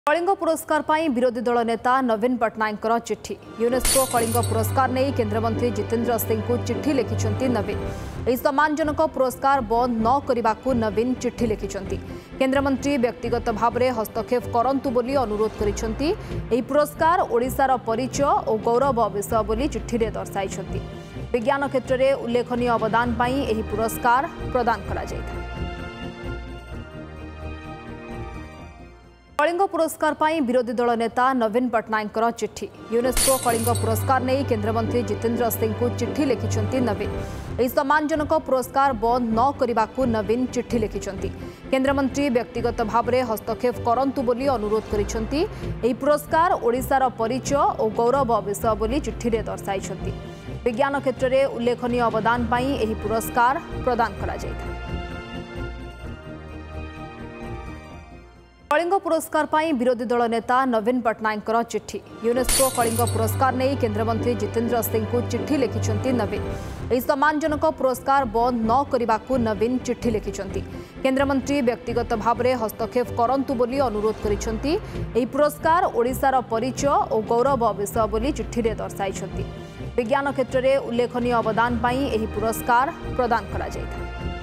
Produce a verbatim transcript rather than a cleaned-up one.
कलिंग पुरस्कार पर विरोधी दल नेता नवीन पट्टनायक चिठी। यूनेस्को कलिंग पुरस्कार नहीं केन्द्रमंत्री जितेंद्र सिंह को चिठी लिखिं नवीन। यह सम्मानजनक पुरस्कार बंद न करने को नवीन चिठी लिखिं। केन्द्रमंत्री व्यक्तिगत भाव में हस्तक्षेप करंतु बोली अनुरोध करिसेंती। यह पुरस्कार ओडिशार परिचय और गौरव विषय बोली चिठी में दर्शाई। विज्ञान क्षेत्र में उल्लेखनीय अवदान पर यह पुरस्कार प्रदान करा जायता। कलिंग पुरस्कार पर विरोधी दल नेता नवीन पट्टनायक चिठी। यूनेस्को कलिंग पुरस्कार नहीं केन्द्रमंत्री जितेंद्र सिंह को चिठी लिखिं नवीन। यह सम्मानजनक पुरस्कार बंद न करने को नवीन चिठी लिखिं। केन्द्रमंत्री व्यक्तिगत भाव में हस्तक्षेप करंतु बोली अनुरोध करिसेंती। यह पुरस्कार ओडिशार परिचय और गौरव विषय बोली चिठी में दर्शाई। विज्ञान क्षेत्र में उल्लेखनीय अवदान पर यह पुरस्कार प्रदान करा जायता। कलिंग पुरस्कार पर विरोधी दल नेता नवीन पट्टनायक चिठी। यूनेस्को कलिंग पुरस्कार नहीं केन्द्रमंत्री जितेंद्र सिंह को चिठी लिखिं नवीन। यह सम्मानजनक पुरस्कार बंद न करने को नवीन चिठी लिखिं। केन्द्रमंत्री व्यक्तिगत भाव में हस्तक्षेप करंतु बोली अनुरोध करिसेंती। यह पुरस्कार ओडिशार परिचय और गौरव विषय बोली चिठी में दर्शाई। विज्ञान क्षेत्र में उल्लेखनीय अवदान पर यह पुरस्कार प्रदान करा जायता।